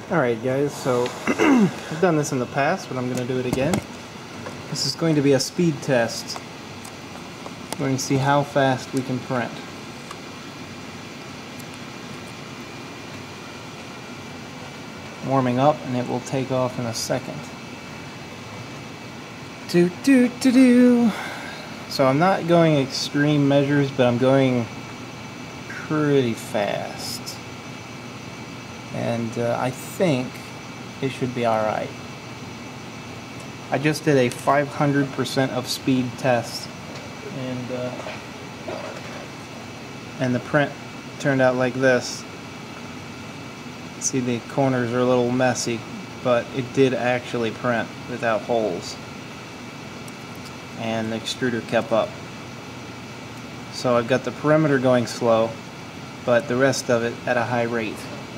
Alright guys, so I've done this in the past, but I'm going to do it again. This is going to be a speed test. We're going to see how fast we can print. Warming up, and it will take off in a second. So I'm not going extreme measures, but I'm going pretty fast. And I think it should be alright. I just did a 500% of speed test, and the print turned out like this. See, the corners are a little messy, but it did actually print without holes, and the extruder kept up. So I've got the perimeter going slow, but the rest of it at a high rate.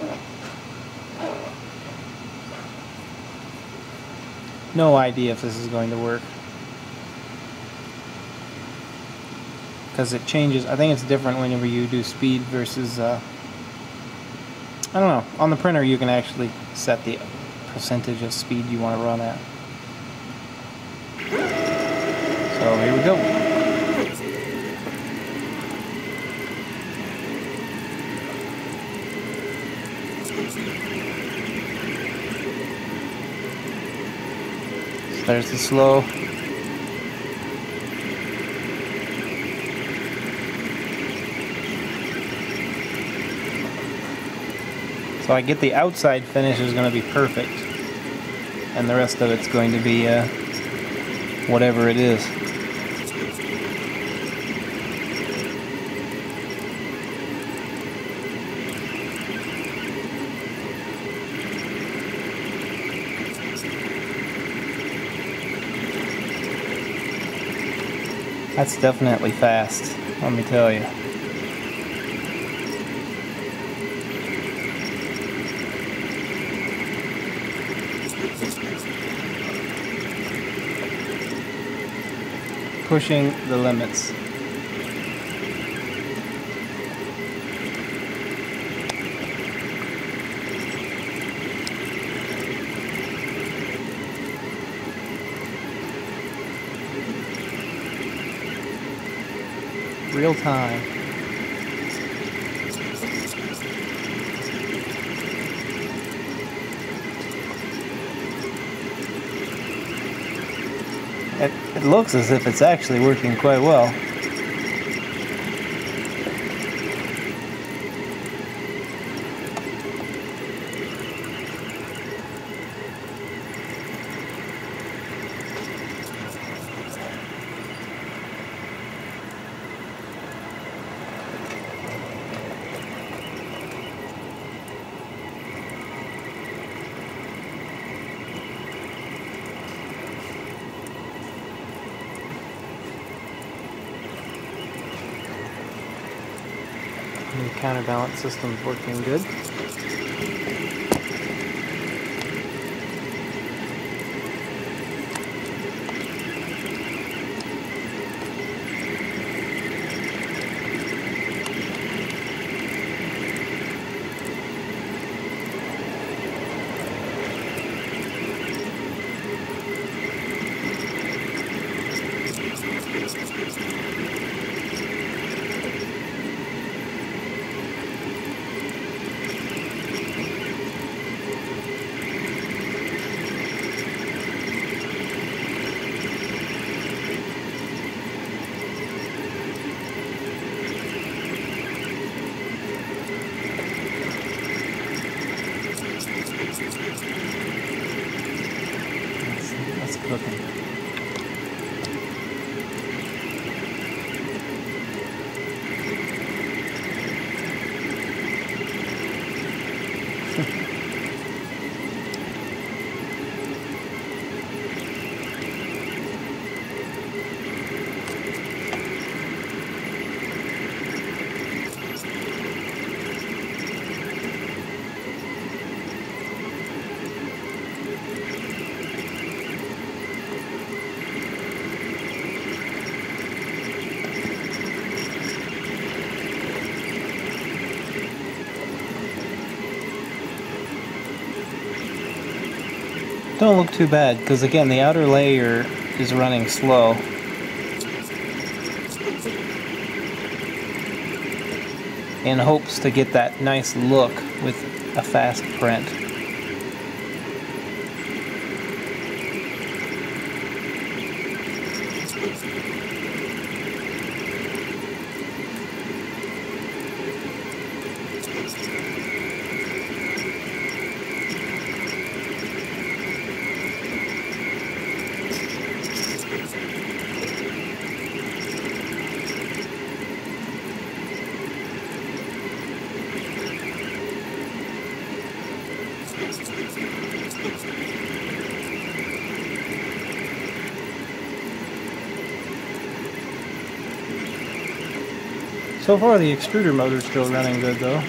No idea if this is going to work, because it changes. I think it's different whenever you do speed versus I don't know. On the printer you can actually set the percentage of speed you want to run at. So here we go. There's the slow. So I get the outside finish is going to be perfect, and the rest of it's going to be whatever it is. That's definitely fast, let me tell you. Pushing the limits. Real time. It looks as if it's actually working quite well. The counterbalance system's working good. That's cooking. don't look too bad, because again, the outer layer is running slow. In hopes to get that nice look with a fast print. So far the extruder motor's still running good though.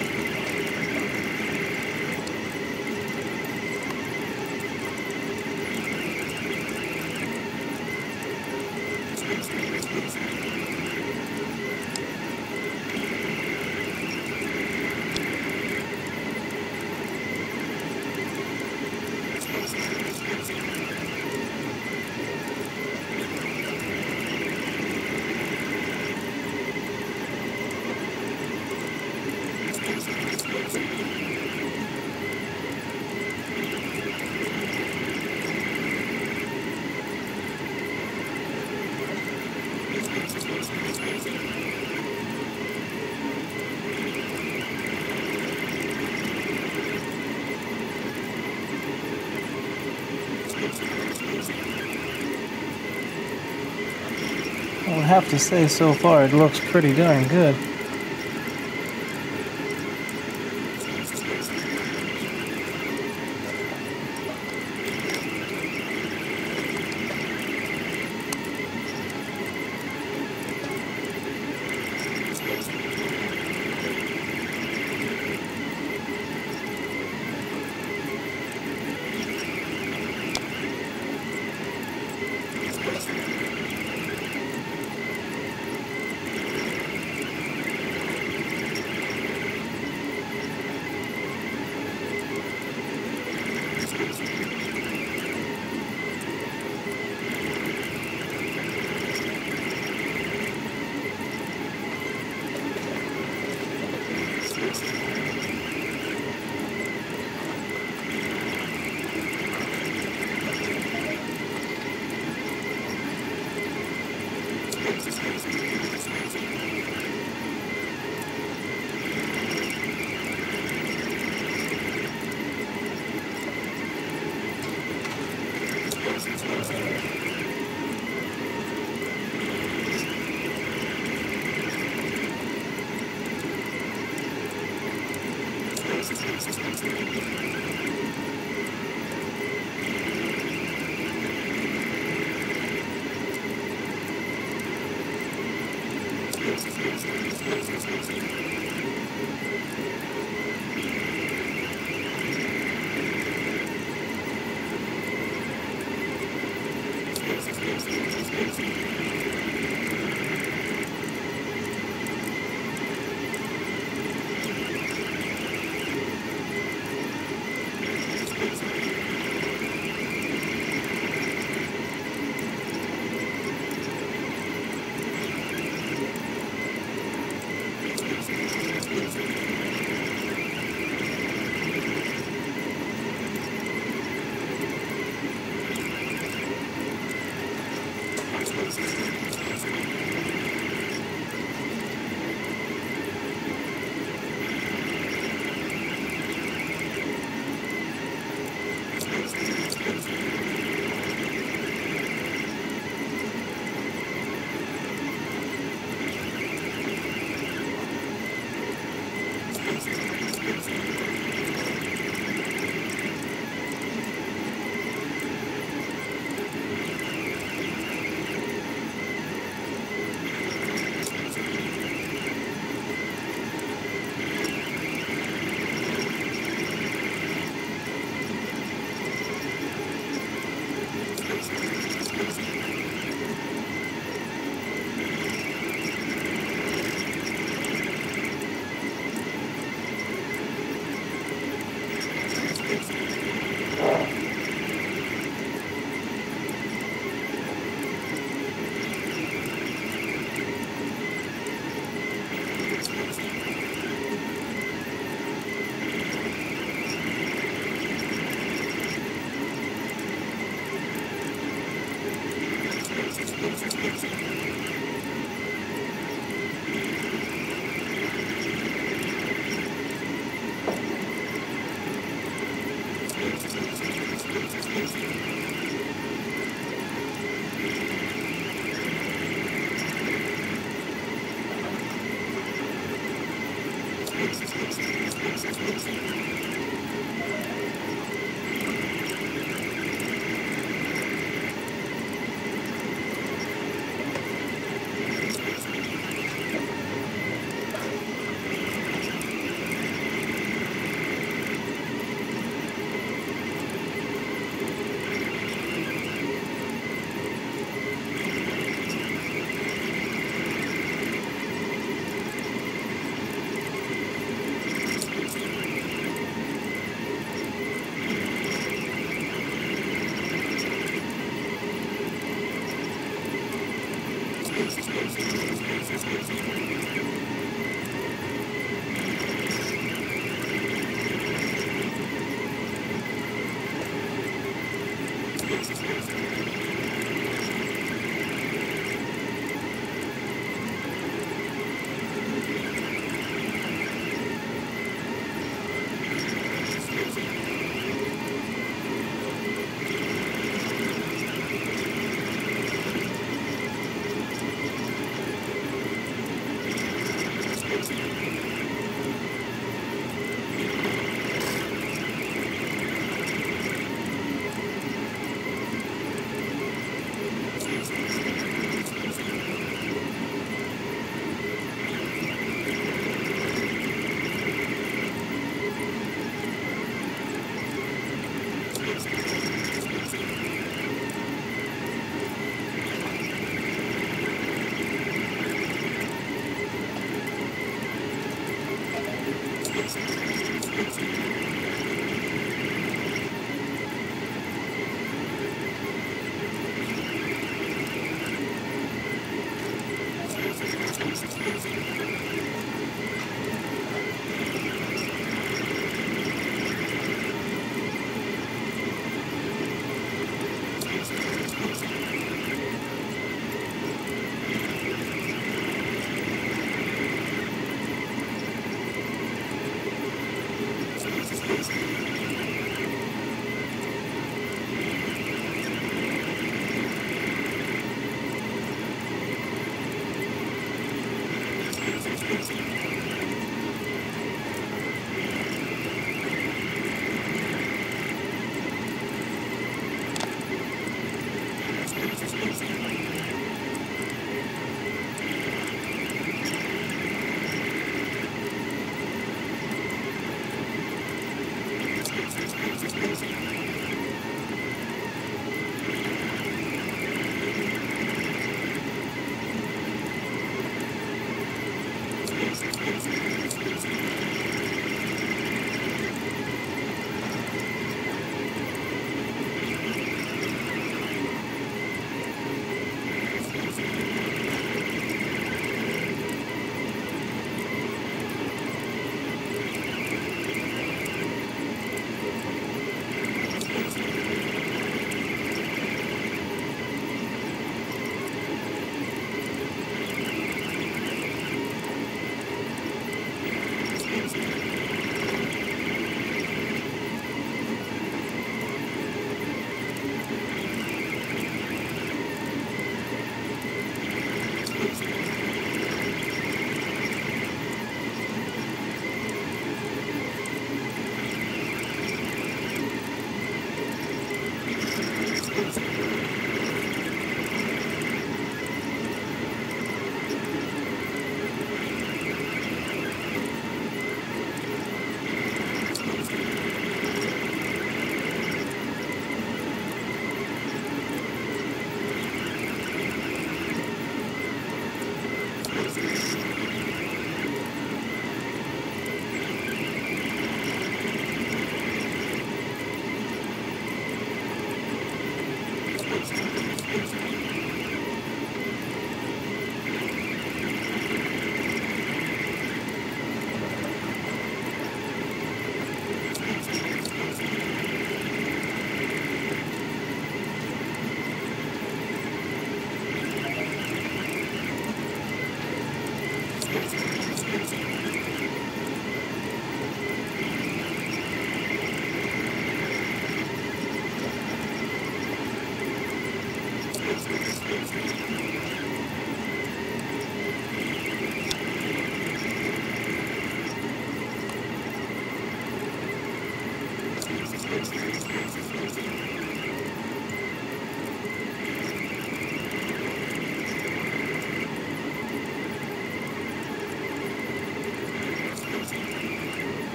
I would have to say so far it looks pretty darn good.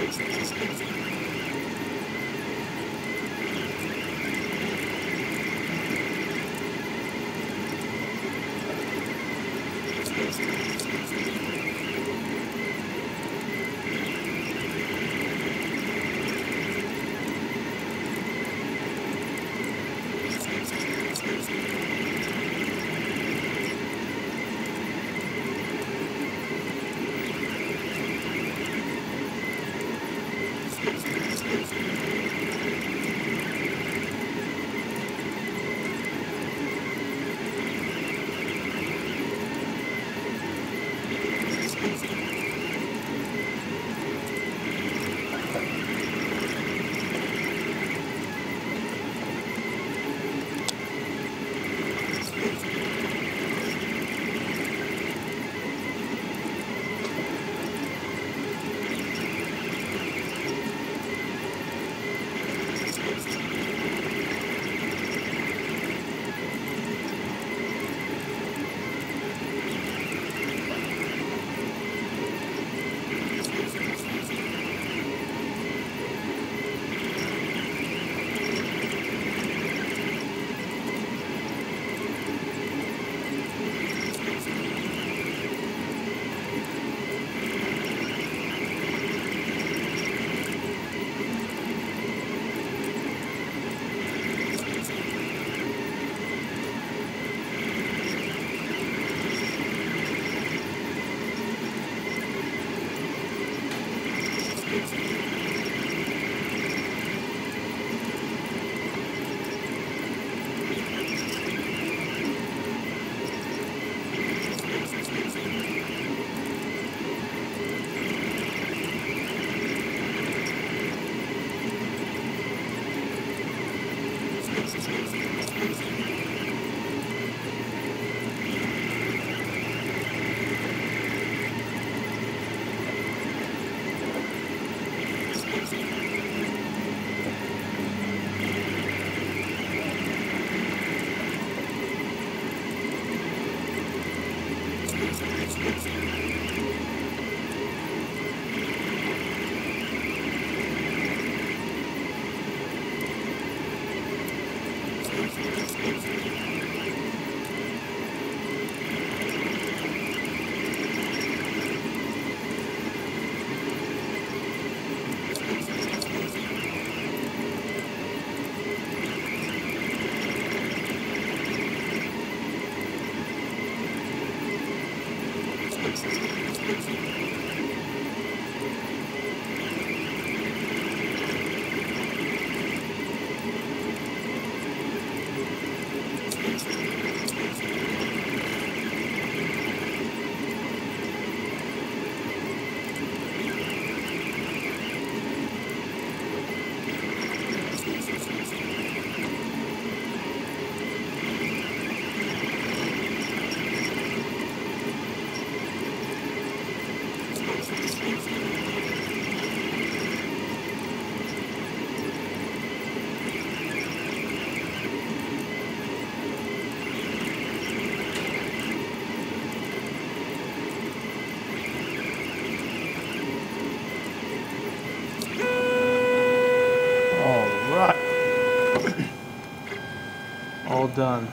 All done.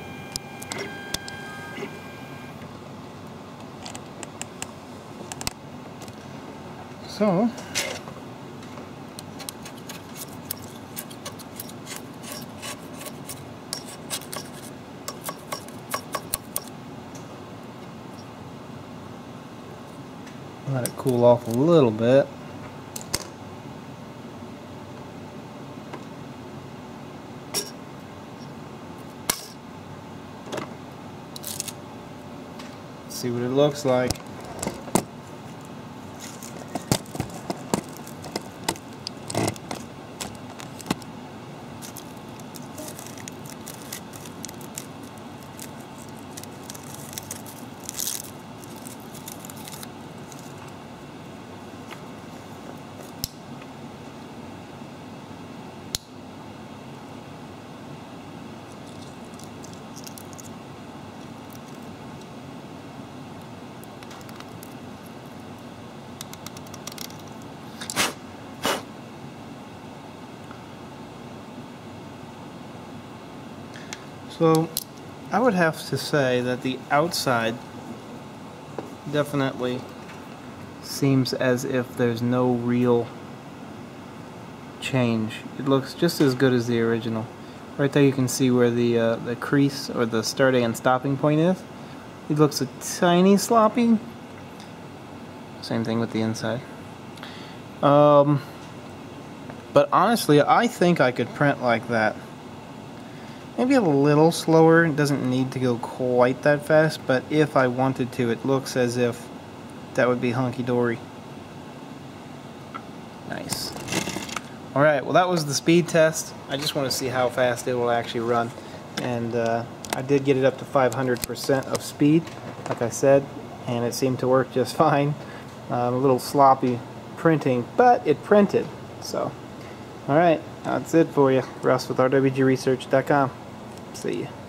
So, let it cool off a little bit. See what it looks like. So I would have to say that the outside definitely seems as if there's no real change. It looks just as good as the original. Right there you can see where the crease or the starting and stopping point is. It looks a tiny sloppy. Same thing with the inside. But honestly, I think I could print like that. Maybe a little slower. It doesn't need to go quite that fast, but if I wanted to, it looks as if that would be hunky-dory. Nice. Alright, well that was the speed test. I just want to see how fast it will actually run. And I did get it up to 500% of speed, like I said, and it seemed to work just fine. A little sloppy printing, but it printed. So, alright, that's it for you. Russ with rwgresearch.com. See ya.